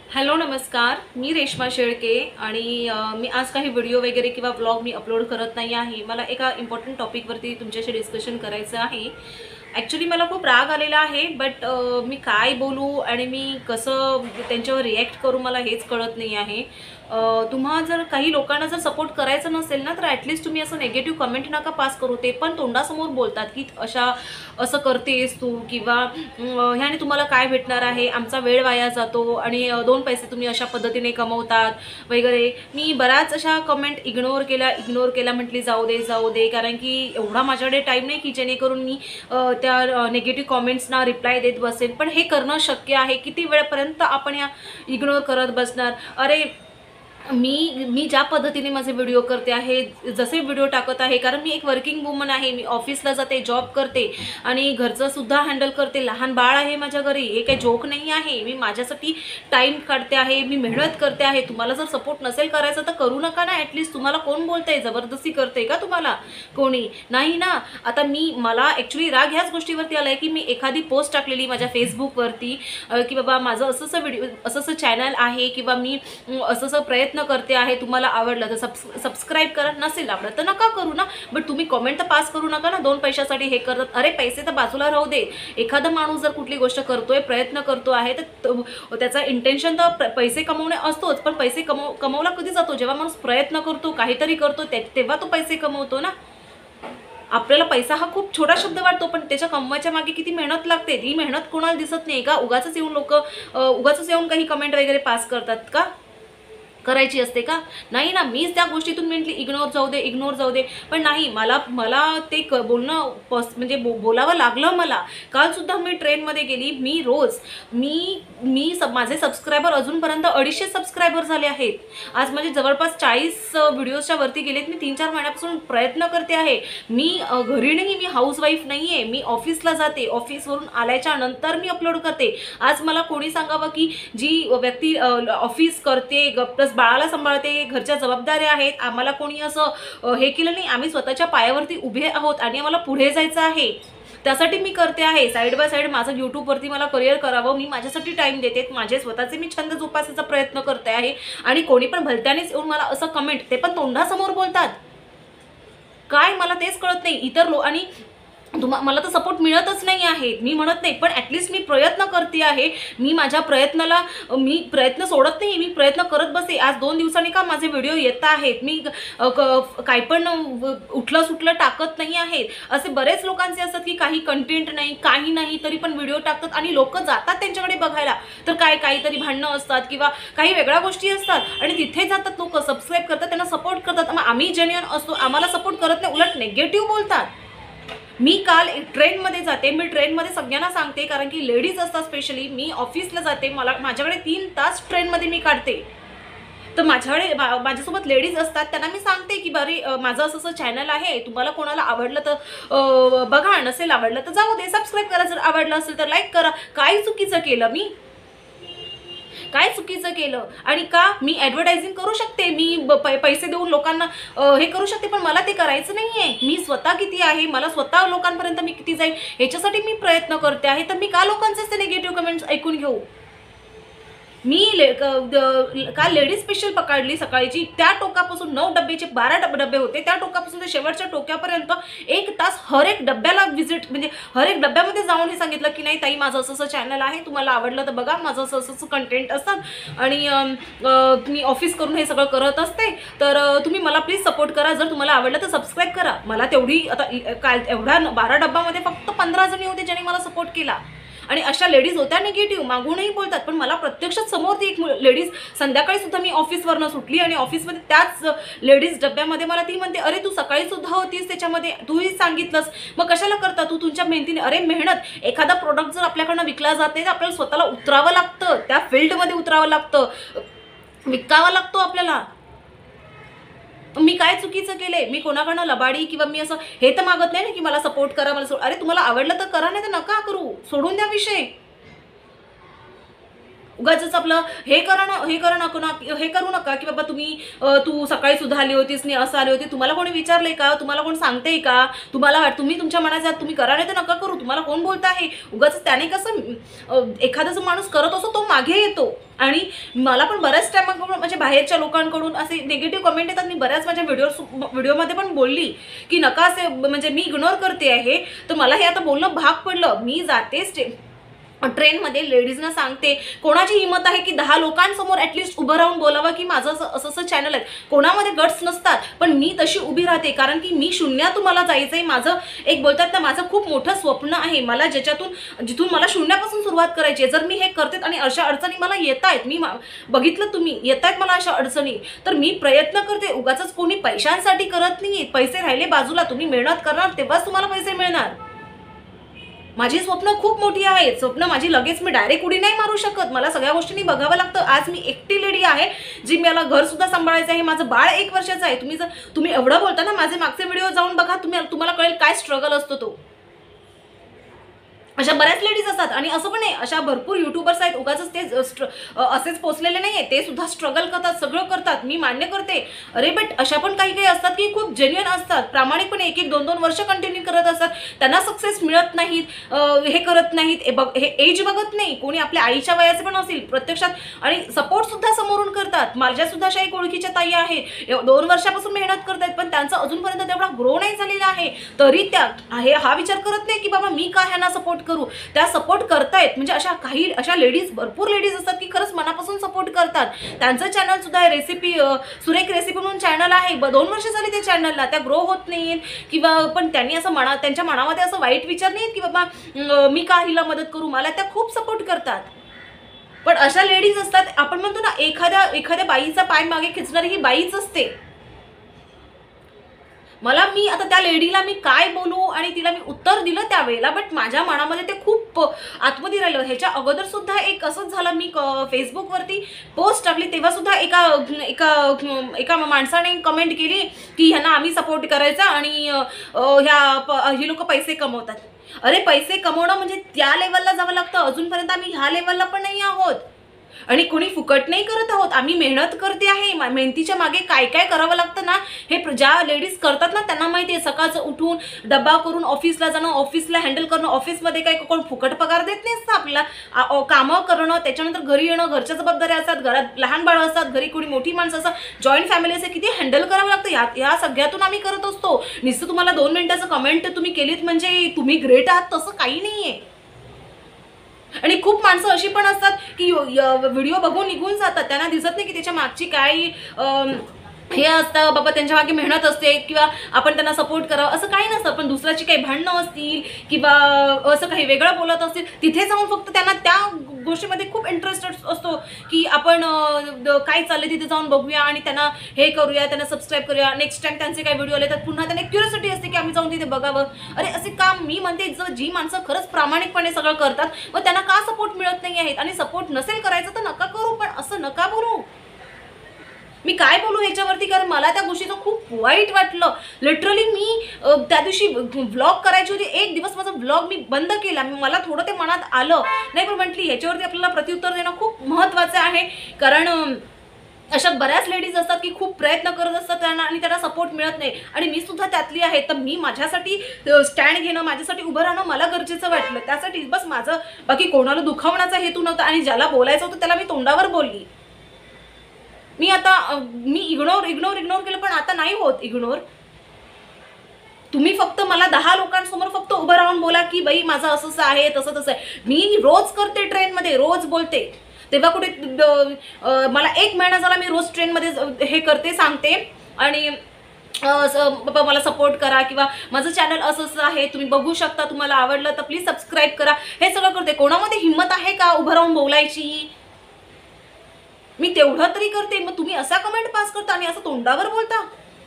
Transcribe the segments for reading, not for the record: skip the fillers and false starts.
Hello नमस्कार, मी रेश्मा शेळके आणि मी आज काही व्हिडिओ वगैरे किंवा ब्लॉग मी अपलोड करत नाही आहे. मला एका इम्पॉर्टंट टॉपिकवरती तुमच्याशी डिस्कशन करायचं आहे. ॲक्च्युली मला खूप राग आलेला आहे, बट मी काय बोलू आणि मी कसं त्यांच्यावर रिॲक्ट करू मला हेच कळत नाही आहे. तुम्हा जर काही लोकांना जर सपोर्ट करायचं नसेल ना, तर ॲटलिस्ट तुम्ही असं नेगेटिव्ह कमेंट नका पास करू. ते पण तोंडासमोर बोलतात की असं करतेस तू किंवा ह्याने तुम्हाला काय भेटणार आहे, आमचा वेळ वाया जातो आणि 2 पैसे तुम्ही अशा पद्धतीने कमवतात वगैरे. मी बऱ्याच अशा कमेंट इग्नोर केल्या, म्हटली जाऊ दे, कारण की एवढा माझ्याकडे टाईम नाही की जेणेकरून मी त्या नेगेटिव्ह कॉमेंट्सना रिप्लाय देत बसेन. पण हे करणं शक्य आहे. किती वेळपर्यंत आपण या इग्नोर करत बसणार? अरे मी ज्या पद्धतीने माझे व्हिडिओ करते आहे, जसे व्हिडिओ टाकत आहे, कारण मी एक वर्किंग वुमन आहे. मी ऑफिसला जाते, जॉब करते आणि घरचं सुद्धा हँडल करते. लहान बाळ आहे माझ्या घरी. हे काही जोक नाही आहे. मी माझ्यासाठी टाईम काढते आहे, मी मेहनत करते आहे. तुम्हाला जर सपोर्ट नसेल करायचा तर करू नका ना. ॲटलिस्ट तुम्हाला कोण बोलतंय? जबरदस्ती करते का तुम्हाला कोणी? नाही ना. आता मला ॲक्च्युली राग ह्याच गोष्टीवरती आला आहे की मी एखादी पोस्ट टाकलेली माझ्या फेसबुकवरती की बाबा माझं असं व्हिडिओ असं चॅनल आहे किंवा मी असं प्रयत्न करते आहे, तुम्हाला आवडलं तर सबस्क्राईब करा, नसेल आवडलं तर नका करू ना. बट तुम्ही कमेंट तर पास करू नका ना. 2 पैशासाठी हे करतात. अरे पैसे तर बाजूला राहू दे. एखादा माणूस जर कुठली गोष्ट करतोय, प्रयत्न करतो आहे, तर त्याचा इंटेन्शन तर पैसे कमवणे असतोच. पण पैसे कमवला कधी जातो? जेव्हा माणूस प्रयत्न करतो, काहीतरी करतो, तेव्हा तो पैसे कमवतो ना. आपल्याला पैसा हा खूप छोटा शब्द वाटतो, पण त्याच्या कमवायच्या मागे किती मेहनत लागते. ही मेहनत कोणाला दिसत नाही का? उगाच येऊन काही कमेंट वगैरे पास करतात का? करायची असते का? नाही ना. मीच त्या गोष्टीतून म्हटली इग्नोर जाऊ दे. पण नाही, मला ते बोलणं म्हणजे बोलावं लागलं. मला कालसुद्धा मी ट्रेनमध्ये गेली. माझे सबस्क्रायबर अजूनपर्यंत 250 सबस्क्रायबर झाले आहेत. आज माझे जवळपास 40 व्हिडिओजच्या वरती गेलेत. मी 3-4 महिन्यापासून प्रयत्न करते आहे. मी घरी नाही, मी हाऊसवाईफ नाही आहे. मी ऑफिसला जाते. ऑफिसवरून आल्याच्या नंतर मी अपलोड करते. आज मला कोणी सांगावं की जी व्यक्ती ऑफिस करते, प्लस बाळाला सांभाळते, घरच्या जबाबदाऱ्या आहेत, आम्हाला कोणी असं हे केलं नाही. आम्ही स्वतःच्या पायावरती उभे आहोत आणि आम्हाला पुढे जायचं आहे. त्यासाठी मी करते आहे. साईड बाय साईड माझं यूट्यूबवरती मला करिअर करावं. मी माझ्यासाठी टाईम देते. माझे स्वतःचे मी छंद जोपासायचा प्रयत्न करते आहे. आणि कोणी पण भलत्यानेच येऊन मला असं कमेंट, ते पण तोंडासमोर बोलतात काय? मला तेच कळत नाही. इतर आणि मला तर सपोर्ट मिळतच नाही आहे. मी म्हणत नाही, पण ॲटलिस्ट मी प्रयत्न करते आहे. मी माझ्या मी प्रयत्न सोडत नाही. मी प्रयत्न करत बसते. आज 2 दिवसांनी का माझे व्हिडिओ येत आहेत. मी काही पण उठलं सुटलं टाकत नाही आहेत. असे बरेच लोकांचे असतात की काही कंटेंट नाही, काही नाही, तरी पण व्हिडिओ टाकतात आणि लोक जातात त्यांच्याकडे बघायला. तर काहीतरी भांडणं असतात किंवा काही वेगळ्या गोष्टी असतात आणि तिथे जातात लोक, सबस्क्राईब करतात, त्यांना सपोर्ट करतात. मग आम्ही जेन्युइन असतो, आम्हाला सपोर्ट करत नाही, उलट नेगेटिव्ह बोलतात. मी काल ट्रेनमध्ये जाते. मी ट्रेनमध्ये सगळ्यांना सांगते, कारण की लेडीज असतात स्पेशली. मी ऑफिसला जाते, माझ्याकडे 3 तास ट्रेनमध्ये मी काढते. तर माझ्यासोबत लेडीज असतात, त्यांना मी सांगते की बरे माझं असं चॅनल आहे, तुम्हाला कोणाला आवडलं तर बघा, नसेल आवडलं तर जाऊ दे, सबस्क्राईब करा. जर आवडलं असेल तर लाईक करा. काय चुकीचं केलं मी? काय चुकीचं केलं? आणि का? मी ॲडव्हर्टायझिंग करू शकते, मी पैसे देऊन लोकांना हे करू शकते, पण मला ते करायचं नाही आहे. मी स्वतः किती आहे, मला स्वतः लोकांपर्यंत मी किती जाईल ह्याच्यासाठी मी प्रयत्न करते आहे. तर मी का लोकांचेच ते निगेटिव्ह कमेंट्स ऐकून घेऊ? मी काल लेडीज स्पेशल पकडली सकाळची. त्या टोकापासून 9 डब्याचे 12 डबे होते. त्या टोकापासून ते शेवटच्या टोक्यापर्यंत 1 तास हर एक डब्याला व्हिजिट, म्हणजे हर एक डब्यामध्ये जाऊन हे सांगितलं की नाही ताई, माझं असं चॅनल आहे, तुम्हाला आवडलं तर बघा, माझं असं कंटेंट असतात आणि मी ऑफिस करून हे सगळं करत असते, तर तुम्ही मला प्लीज सपोर्ट करा. जर तुम्हाला आवडलं तर सबस्क्राईब करा. मला तेवढी आता काल एवढ्या 12 डब्यामध्ये फक्त 15 जणी होते ज्यांनी मला सपोर्ट केला. आणि अशा लेडीज होत्या निगेटिव्ह, मागूनही बोलतात. पण मला प्रत्यक्षात समोर ती एक लेडीज, संध्याकाळी सुद्धा मी ऑफिसवरनं सुटली आणि ऑफिसमध्ये त्याच लेडीज डब्यामध्ये मला ती म्हणते, अरे तू सकाळी सुद्धा होतीस त्याच्यामध्ये, तूही सांगितलंस, मग कशाला करता तू तुमच्या मेहनतीने? अरे मेहनत, एखादा प्रोडक्ट जर आपल्याकडनं विकला जात नाही तर आपल्याला स्वतःला उतरावं लागतं, त्या फील्डमध्ये उतरावं लागतं, विकावं लागतो आपल्याला. मी काय चुकीचं केलंय? मी कोणाकडनं लबाडी किंवा मी असं हे तर मागत नाही ना की मला सपोर्ट करा, अरे तुम्हाला आवडलं तर करा, नाही तर नका करू, सोडून द्या विषय. उगाच आपलं हे करू नका की बाबा तू सकाळी सुद्धा आली होतीस नाही, असं आली होती. तुम्हाला कोणी विचारलंय का? तुम्हाला कोण सांगतेय का? तुम्ही तुमच्या मनात तुम्ही करा, नाही तर नका करू. तुम्हाला कोण बोलत आहे? उगाच त्याने कसं एखादा जो माणूस करत असतो तो मागे येतो. आणि मला पण बऱ्याच टायमाकडून म्हणजे बाहेरच्या लोकांकडून असे निगेटिव्ह कमेंट येतात. मी बऱ्याच माझ्या व्हिडिओमध्ये पण बोलली की नका असे, म्हणजे मी इग्नोर करते आहे. तर मला हे आता बोलणं भाग पडलं. मी जातेच ट्रेनमध्ये लेडीजना सांगते. कोणाची हिंमत आहे की 10 लोकांसमोर ॲटलिस्ट उभं राहून बोलावं की माझं असं चॅनल आहे. कोणामध्ये गट्स नसतात, पण मी तशी उभी राहते. कारण की मी शून्यातून मला जायचंय. माझं एक बोलतात ना, माझं खूप मोठं स्वप्न आहे. मला जिथून मला शून्यापासून सुरुवात करायची आहे. जर मी हे करते आणि अशा अडचणी मला येत आहेत, मी बघितलं तुम्ही येत आहेत मला अशा अडचणी, तर मी प्रयत्न करते. उगाच कोणी पैशांसाठी करत नाही. पैसे राहिले बाजूला, तुम्ही मेहनत करणार तेव्हाच तुम्हाला पैसे मिळणार. माझी स्वप्न खूप मोठी आहेत. स्वप्न माझी लगेच मी डायरेक्ट उडी नाही मारू शकत. मला सगळ्या गोष्टींनी बघावं लागतं. आज मी एकटी लेडी आहे जी मला घर सुद्धा सांभाळायचं आहे. माझं बाळ 1 वर्षाचं आहे. तुम्ही एवढं बोलता ना, माझे मागचे व्हिडिओ जाऊन बघा, तुम्हाला कळेल काय स्ट्रगल असतो तो. अशा बऱ्याच लेडीज असतात. आणि असं पण नाही, अशा भरपूर युट्यूबर्स आहेत उगाच ते असेच पोचलेले नाहीये. ते सुद्धा स्ट्रगल करतात, सगळं करतात, मी मान्य करते. अरे बट अशा पण काही असतात की खूप जेन्युइन असतात, प्रामाणिकपणे 1-2 वर्ष कंटिन्यू करत असतात. त्यांना सक्सेस मिळत नाहीत, हे करत नाहीत, हे एज बघत नाही. कोणी आपल्या आईच्या वयाचे पण असेल प्रत्यक्षात, आणि सपोर्ट सुद्धा समोरून करतात. माझ्या सुद्धा अशा एक ओळखीच्या ताई आहेत, 2 वर्षापासून मेहनत करतायत, पण त्यांचा अजूनपर्यंत तेवढा ग्रो नाही झालेला आहे. तरी त्या हा विचार करत नाही की बाबा मी का ह्यांना सपोर्ट करू. त्या सपोर्ट करतायत. म्हणजे अशा लेडीज, भरपूर लेडीज असतात की खरंच मनापासून सपोर्ट करतात. त्यांचं चॅनल सुद्धा आहे, रेसिपी सुरेख रेसिपी म्हणून चॅनल आहे. 2 वर्ष झाली त्या चॅनलला, त्या ग्रो होत नाहीत किंवा पण त्यांनी असं त्यांच्या मनामध्ये असं वाईट विचार नाहीत की बाबा मी का हिला मदत करू. मला त्या खूप सपोर्ट करतात. पण अशा लेडीज असतात, आपण म्हणतो ना, एखाद्या बाईचा पाय मागे खिचणारी ही बाईच असते. मी आता त्या लेडीला मी काय बोलू आणि तिला मी उत्तर दिलं त्यावेळेला, बट माझ्या मनामध्ये ते खूप आतमध्ये राहिलं. ह्याच्या अगोदर सुद्धा एक असंच झालं. मी फेसबुकवरती पोस्ट टाकली तेव्हा सुद्धा एका माणसाने कमेंट केली की ह्यांना आम्ही सपोर्ट करायचा आणि ही लोक पैसे कमवतात. अरे पैसे कमवणं म्हणजे त्या लेवलला जावं लागतं. अजूनपर्यंत आम्ही ह्या लेवलला पण नाही आहोत. आणि कोणी फुकट नाही करत आहोत. आम्ही मेहनत करते आहे. मेहनतीच्या मागे काय काय करावं लागतं ना, हे ज्या लेडीज करतात ना त्यांना माहिती आहे. सकाळचं उठून डब्बा करून ऑफिसला जाणं, ऑफिसला हँडल करणं, ऑफिसमध्ये काय कोण फुकट पगार देत नाही असतं आपल्याला. कामं करणं, त्याच्यानंतर घरी येणं, घरच्या जबाबदाऱ्या असतात, घरात लहान बाळ असतात, घरी कोणी मोठी माणसं असतात, जॉईंट फॅमिली असते, किती हँडल करावं लागतं. या सगळ्यातून आम्ही करत असतो. नुसतं तुम्हाला 2 मिनिटाचं कमेंट तुम्ही केलीत म्हणजे तुम्ही ग्रेट आहात तसं काही नाहीये. आणि खूप माणसं अशी पण असतात की व्हिडिओ बघून निघून जातात. त्यांना दिसत नाही की त्याच्या मागची काय हे असतं. बाबा त्यांच्या मागे मेहनत असते किंवा आपण त्यांना सपोर्ट करावं असं काही नसतं. पण दुसऱ्याची काही भांडणं असतील किंवा असं काही वेगळं बोलत असतील, तिथे जाऊन फक्त त्यांना त्या गोष्टीमध्ये खूप इंटरेस्ट असतो की आपण काय चाललंय तिथे जाऊन बघूया आणि त्यांना हे करूया, त्यांना सबस्क्राईब करूया. नेक्स्ट टाइम त्यांचे काही व्हिडिओ आले तर पुन्हा त्यांना क्युरियोसिटी असते की आम्ही जाऊन तिथे बघावं. अरे असे काम मी म्हणते, जी माणसं खरंच प्रामाणिकपणे सगळं करतात मग त्यांना का सपोर्ट मिळत नाही आहेत. आणि सपोर्ट नसेल करायचं तर नका करू, पण असं नका बोलू. मी काय बोलू ह्याच्यावरती, कारण मला त्या गोष्टीचं खूप वाईट वाटलं. लिटरली मी त्या दिवशी व्लॉग करायची होती. 1 दिवस माझा व्लॉग मी बंद केला. मला थोडं ते मनात आलं नाही, पण म्हटली ह्याच्यावरती आपल्याला प्रत्युत्तर देणं खूप महत्त्वाचं आहे. कारण अशा बऱ्याच लेडीज असतात की खूप प्रयत्न करत असतात आणि त्यांना सपोर्ट मिळत नाही. आणि मी सुद्धा त्यातली आहे. तर मी माझ्यासाठी स्टँड घेणं, माझ्यासाठी उभं राहणं मला गरजेचं वाटलं. त्यासाठी बस माझं, बाकी कोणाला दुखावण्याचा हेतू नव्हता. आणि ज्याला बोलायचं होतं त्याला मी तोंडावर बोलली. मी इग्नोर केलं, पण आता नाही होत इग्नोर. तुम्ही फक्त मला 10 लोकांसमोर फक्त उभं राहून बोला की बाई माझं असं आहे तसं आहे. मी रोज करते, ट्रेनमध्ये रोज बोलते. तेव्हा कुठे मला 1 महिना झाला मी रोज ट्रेनमध्ये हे करते, सांगते आणि बाबा मला सपोर्ट करा किंवा माझं चॅनल असं आहे, तुम्ही बघू शकता, तुम्हाला आवडलं तर प्लीज सबस्क्राईब करा, हे सगळं करते. कोणामध्ये हिंमत आहे का उभं राहून बोलायची? मी तेवढं तरी करते. मग तुम्ही असा कमेंट पास करता आणि असं तोंडावर बोलता.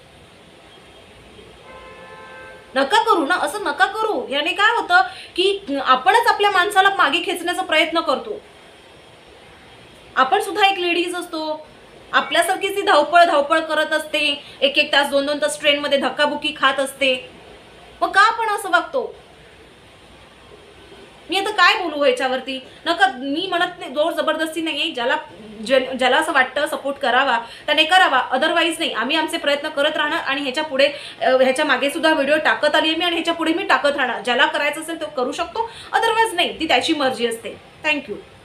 नका करू ना, असं नका करू. याने काय होतं की आपणच आपल्या माणसाला मागे खेचण्याचा प्रयत्न करतो. आपण सुद्धा एक लेडीज असतो. आपल्यासारखीच ती धावपळ करत असते. 1-1 तास 2-2 तास ट्रेनमध्ये धक्काबुक्की खात असते. मग का आपण असं वागतो? मी आता काय बोलू ह्याच्यावरती? नका, मी म्हणत नाही, जोर जबरदस्ती नाही आहे. ज्याला असं वाटतं सपोर्ट करावा त्याने करावा, अदरवाईज नाही. आम्ही आमचे प्रयत्न करत राहणार आणि ह्याच्या मागे सुद्धा व्हिडिओ टाकत आली आहे मी आणि ह्याच्या पुढे मी टाकत राहणार. ज्याला करायचं असेल तो करू शकतो, अदरवाईज नाही, ती त्याची मर्जी असते. थँक्यू.